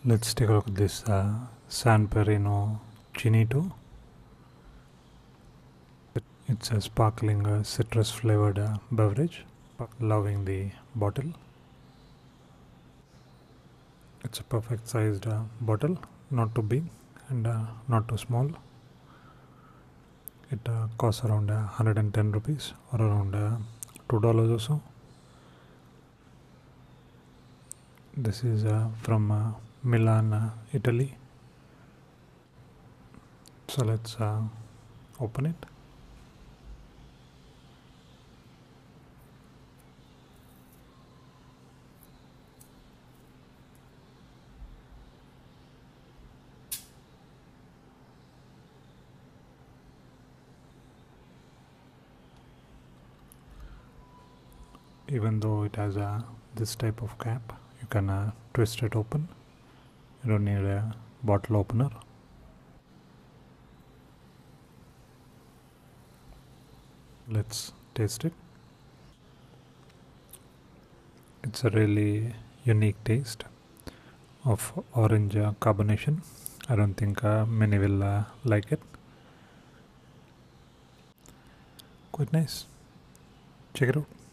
Let's take a look at this Sanpellegrino Chinotto. It's a sparkling citrus flavored beverage. Loving the bottle. It's a perfect sized bottle, not too big and not too small. It costs around 110 rupees or around $2 or so. This is from Milan, Italy. So let's open it. Even though it has this type of cap, you can twist it open. You don't need a bottle opener. Let's taste it. It's a really unique taste of orange carbonation. I don't think many will like it. Quite nice. Check it out.